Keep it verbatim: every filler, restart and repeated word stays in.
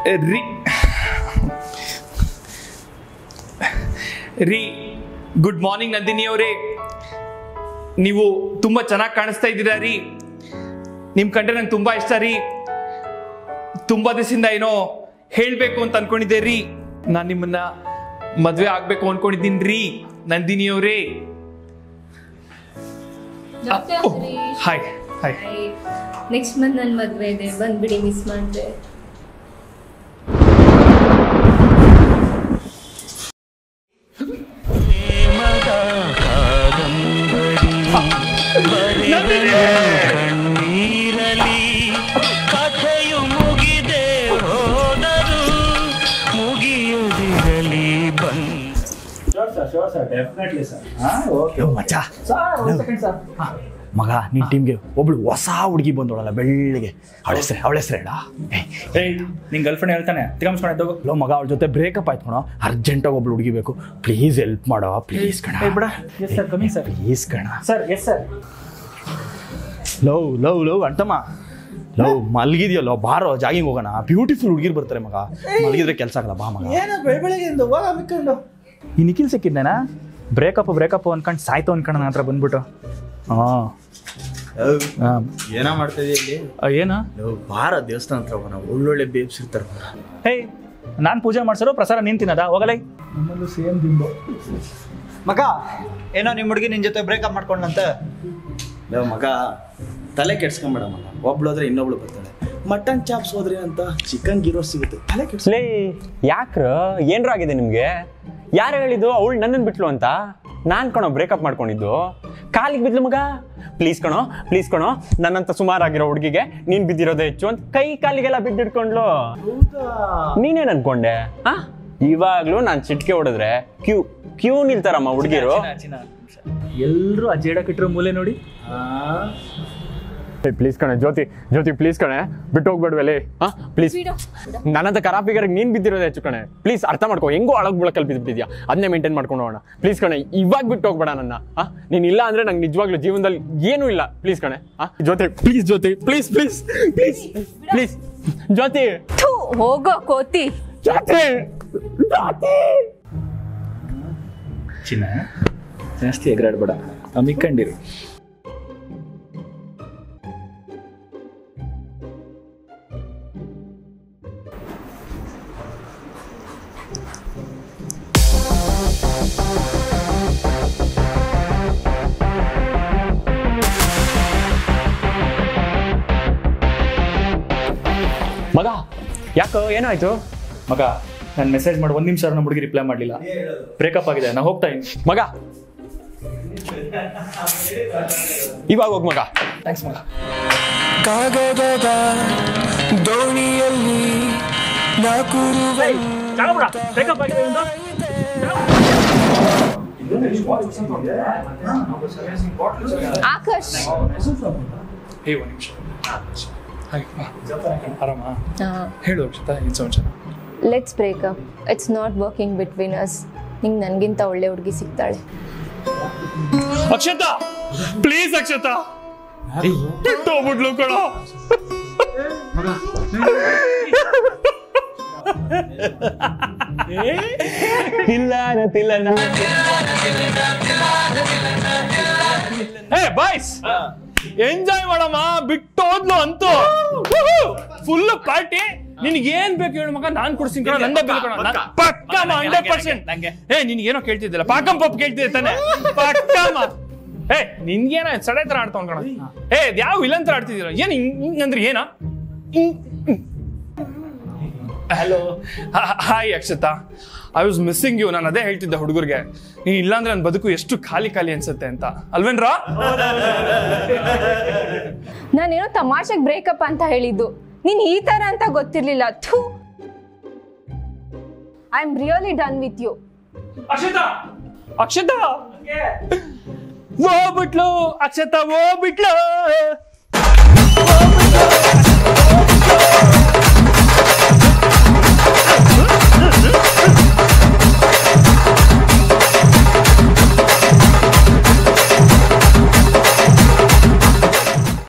ರೀ ರೀ good morning Nandini ಅವರೇ. ನೀವು ತುಂಬ ಚೆನ್ನಾಗಿ ಕಾಣಿಸ್ತಾ ಇದ್ದೀರಾ ರೀ. ನಿಮ್ಮ ಕಂಡ್ರೆ ನಂಗೆ ತುಂಬ ಇಷ್ಟ ರೀ. ತುಂಬ ದಿವಸದಿಂದ ಏನೋ ಹೇಳಬೇಕು ಅಂತ ಅನ್ಕೊಂಡಿದ್ದೆ ರೀ. ನಾನು ನಿಮ್ಮನ್ನ ಮದುವೆ ಆಗಬೇಕು ಅನ್ಕೊಂಡಿದ್ದೀನಿ ರೀ ನಂದಿನಿ ಅವರೇ. Hi hi. ನೆಕ್ಸ್ಟ್ ಮಂತ್ ನನ್ನ ಮದುವೆ ಇದೆ, ಬಂದ್ಬಿಡಿ, ಮಿಸ್ ಮಾಡಿದೆ. ಕಥೆಯು ಮುಗಿದೆ ಹೋದರು ಮುಗಿಯುದಿರಲಿ ಬಂದು. ಮಗ ನಿನ್ ಟೀಮ್ಗೆ ಒಬ್ಳು ಹೊಸ ಹುಡುಗಿ ಬಂದೋಳಲ್ಲ ಬೆಳ್ಳಿಗೆ, ಅವಳ ಹೆಸರು ಅವಳ ಹೆಸರು ಹೇಳ. ನಿನ್ ಗರ್ಲ್ಫ್ರೆಂಡ್ ಹೇಳ್ತಾನೆ ತಿರ್ಗಾಮ್ಸ್ಕೊಂಡು ಲೋ ಮಗ, ಅವಳ ಜೊತೆ ಬ್ರೇಕಪ್ ಆಯ್ತು ಕಣೋ, ಅರ್ಜೆಂಟಾಗಿ ಒಬ್ಳು ಹುಡುಗಿ ಬೇಕು, ಪ್ಲೀಸ್ ಹೆಲ್ಪ್ ಮಾಡೋ ಪ್ಲೀಸ್ ಕಣ. ಪ್ಲೀಸ್ ಕಣ sir. Yes sir. Love love love ಅಂತಮ್ಮ ಲವ್ ಮಲಗಿದ್ಯಲ್ಲೋ, ಬಾರೋ ಜಾಗಿಂಗ್ ಹೋಗೋಣ. ಬ್ಯೂಟಿಫುಲ್ ಹುಡುಗಿರು ಬರ್ತಾರೆ ಮಗ, ಮಲಗಿದ್ರೆ ಕೆಲಸ ಆಗಲ್ಲ, ಬಾ ಮಗ. ಏನೋ ಬೆಳಬೆಳಗ್ಗೆಯಿಂದ ಹೋಗ ಮಿಕ್ಕೊಂಡು ಈ ನಿಖಿಲ್ ಸಿಕ್ಕಿದ್ದೇನಾ ಬ್ರೇಕಪ್ ಬ್ರೇಕಪ್ ಅನ್ಕೊಂಡು ಸಾಯ್ತು ಅನ್ಕೊಂಡು ನನ್ನ ಹತ್ರ ಬಂದ್ಬಿಟ್ಟು. ಹಾಂ ಏನೋ ಮಾಡ್ತಾ ಇದೆಯಾ ಇಲ್ಲಿ? ಏನು ಬಾರ ದೇವಸ್ಥಾನ ಹತ್ರ ಹೋಗೋಣ, ಒಳ್ಳೊಳ್ಳೆ ಬೇಬ್ಸ್ ಇರ್ತಾರೆ. ಹೇ, ನಾನು ಪೂಜೆ ಮಾಡ್ಸೋರು ಪ್ರಸಾರ ನೀನು ತಿನ್ನದ ಹೋಗಲೈ. ನಮ್ಮಲ್ಲೂ ಸೇಮ್ ದಿಂಬು. ಮಗ ಏನೋ ನಿಮ್ಮ ಹುಡುಗಿ ನಿನ್ನ ಜೊತೆ ಬ್ರೇಕಪ್ ಮಾಡ್ಕೊಂಡಂತೆ. ಮಗ ತಲೆ ಕೆಡ್ಸ್ಕೊಂಬೇಡ ಮಗ, ಒಬ್ಳು ಹೋದ್ರೆ ಇನ್ನೊಬ್ಳು ಬರ್ತಾಳೆ. ಮಟನ್ ಚಾಪ್ಸ್ ಹೋದ್ರಿ ಅಂತ ಚಿಕನ್ ಗೀರೋ ಸಿಗುತ್ತೆ, ತಲೆ ಕೆಡ್ಸ್ಲೇ. ಯಾಕ್ರ ಏನ್ರ ಆಗಿದೆ ನಿಮ್ಗೆ? ಯಾರು ಹೇಳಿದ್ದು ಅವಳು ನನ್ನನ್ನು ಬಿಟ್ಲು ಅಂತ? ನಾನ್ ಕಣೋ ಬ್ರೇಕಪ್ ಮಾಡ್ಕೊಂಡಿದ್ದು. ಕಾಲಿಗೆ ಬಿದ್ಲು ಮಗ. ಪ್ಲೀಸ್ ಕಣೋ ಪ್ಲೀಸ್ ಕಣೋ, ನನ್ನಂತ ಸುಮಾರಾಗಿರೋ ಹುಡುಗಿಗೆ ನೀನ್ ಬಿದ್ದಿರೋದೇ ಹೆಚ್ಚು ಅಂತ ಕೈ ಕಾಲಿಗೆಲ್ಲ ಬಿದ್ದಿಡ್ಕೊಂಡ್ಲು. ನೀನೇನ್ ಅನ್ಕೊಂಡೆ? ಹಾ, ಇವಾಗ್ಲೂ ನಾನ್ ಚಿಟ್ಕೆ ಹೊಡೆದ್ರೆ ಕ್ಯೂ ಕ್ಯೂ ನಿಲ್ತಾರಮ್ಮ ಹುಡುಗಿರು. ಎಲ್ಲರೂ ಆ ಜೇಡಕ್ಕಿಟ್ರೋ ಮೂಲೆ ನೋಡಿ. ಪ್ಲೀಸ್ ಕಣೆ ಜ್ಯೋತಿ, ಜ್ಯೋತಿ ಪ್ಲೀಸ್ ಕಣೆ, ಬಿಟ್ಟು ಹೋಗ್ಬೇಡ್ವಲ್ಲಿ. ಹಾ ಪ್ಲೀಸ್, ನನ್ನಂತ ಕರಾಪಿಗರಿಗೆ ನೀನ್ ಬಿದ್ದಿರೋದೇ ಹೆಚ್ಚು ಕಣೆ. ಪ್ಲೀಸ್ ಅರ್ಥ ಮಾಡ್ಕೋ, ಹೆಂಗೋ ಅಳಗ್ ಬಿಳಕಲ್ಲಿ ಬಿದ್ಬಿಟ್ಟಿದ್ಯಾ, ಅದನ್ನೇ ಮೇಂಟೈನ್ ಮಾಡ್ಕೊಂಡು ಹೋಗೋಣ. ಪ್ಲೀಸ್ ಕಣೆ, ಇವಾಗ ಬಿಟ್ಟು ಹೋಗ್ಬೇಡ ನನ್ನ. ಹಾ, ನೀನ್ ಇಲ್ಲ ಅಂದ್ರೆ ನಂಗೆ ನಿಜವಾಗ್ಲೂ ಜೀವನದಲ್ಲಿ ಏನೂ ಇಲ್ಲ. ಪ್ಲೀಸ್ ಕಣೆ. ಹಾ Jyoti please, Jyoti please please please please Jyoti. ಹೋಗೋ ಕೋತಿ. ಜ್ಯೋತಿ ಜ್ಯೋತಿ. ಚಿನ್ನ ಜಾಸ್ತಿ ಎಗರಾಡ್ಬೇಡ, ಅಮ್ಮಿಕೊಂಡಿರು. ಮಗ ಯಾಕೋ ಏನಾಯ್ತು? ಮಗ ನಾನು ಮೆಸೇಜ್ ಮಾಡಿ ಒಂದು ನಿಮಿಷ ನಮ್ಮ ಹುಡುಗಿ ರಿಪ್ಲೈ ಮಾಡಲಿಲ್ಲ. ಬ್ರೇಕಪ್ ಆಗಿದೆ, ನಾ ಹೋಗ್ತಾ ಇದ್ದೀನಿ. ಮಗ ಇವಾಗ ಹೋಗ್ ಮಗ. ಥ್ಯಾಂಕ್ಸ್ ಮಗ. ಕಾಗದದ ದೋಣಿಯಲ್ಲಿ ಬ್ರೇಕಪ್ ಆಗಿದೆ ಅಂತ ಆಕಾಶ್, ಹೇ ಒಂದು ನಿಮಿಷ. ಆರಾಮ ಹೇಳು ಅಕ್ಷತಾ, ಏನು ಸಮಾಚಾರ? Let's break up. It's not working between us. ನಿಂಗೆ ನನಗಿಂತ ಒಳ್ಳೆ ಹುಡುಗಿ ಸಿಗ್ತಾಳೆ. ಅಕ್ಷತಾ ಪ್ಲೀಸ್, ಅಕ್ಷತಾ ಬಿಟ್ಟೋಗ್ಬಿಟ್ಲು ಕಣೋ. ಏ ಬಾಯ್ಸ್, ಎಂಜಾಯ್ ಮಾಡಮ್ಮ, ಬಿಟ್ಟು ಹೋದ್ಲು ಅಂತೂ. Full party. ನಿನ್ಗೆ ಏನ್ ಬೇಕು ಹೇಳು ಮಗ, ನಾನ್ ಕೊಡ್ತೀನಿ ಕಣ. ನಂದ ಪಕ್ಕಮ್ಮ ಹಂಡ್ರೆಡ್ ಪರ್ಸೆಂಟ್. ಏ ನಿನ್ಗೇನೋ ಕೇಳ್ತಿದ್ದಿಲ್ಲ, ಪಾಕಂ ಪಪ್ ಕೇಳ್ತಿದ್ದೆ ತಾನೆ? ಪಕ್ಕಮ್ಮ. ಏ ನಿನ್ಗೇನ ಸಡೆ ತರ ಆಡ್ತಾವ್ ಕಣ. ಏ ಯಾವ ವಿಲನ್ ತರ ಆಡ್ತಿದ್ದೀರ? ಏನ್ ಹಿಂಗಂದ್ರೆ ಏನ? Hello hi Akshata, I was missing you. ನಾನು ಅದೇ ಹೇಳ್ತಿದ್ದೆ ಹುಡುಗರಿಗೆ, ನೀನ್ ಇಲ್ಲಾಂದ್ರೆ ನನ್ನ ಬದುಕು ಎಷ್ಟು ಖಾಲಿ ಖಾಲಿ ಅನ್ಸುತ್ತೆ ಅಂತ. ಅಲ್ವೇನ್ರಾ? ನಾನೇನೋ ತಮಾಷೆಗೆ ಬ್ರೇಕಪ್ ಅಂತ ಹೇಳಿದ್ದು, ನೀನ್ ಈ ತರ ಅಂತ ಗೊತ್ತಿರ್ಲಿಲ್ಲ. ಥೂ, I am really done with you. Akshata Akshata ಓ ಬಿಟ್ಲು, ಅಕ್ಷತಾ ಓ ಬಿಟ್ಲು.